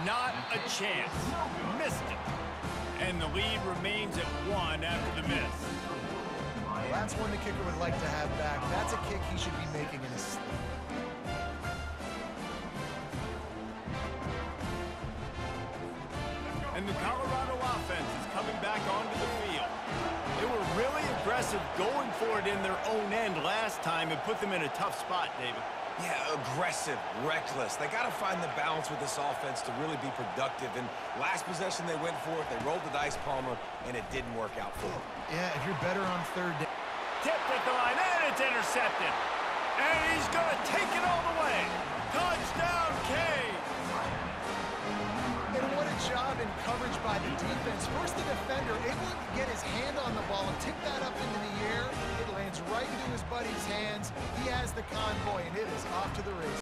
Not a chance. Missed it. And the lead remains at 1 after the miss. Well, that's one the kicker would like to have back. That's a kick he should be making in his sleep. And the Colorado offense is coming back onto the field. They were really aggressive going for it in their own end last time and put them in a tough spot, David. Yeah, aggressive, reckless. They got to find the balance with this offense to really be productive. And last possession, they went for it. They rolled the dice, Palmer, and it didn't work out for them. Yeah, if you're better on third down. Tipped at the line, and it's intercepted. And he's going to take it all the way. Touchdown, K. And what a job in coverage by the defense. First, the defender able to get his hand on the ball and tip that up into the air. It lands right into his buddy's hands. He has the convoy, and it is off to the races.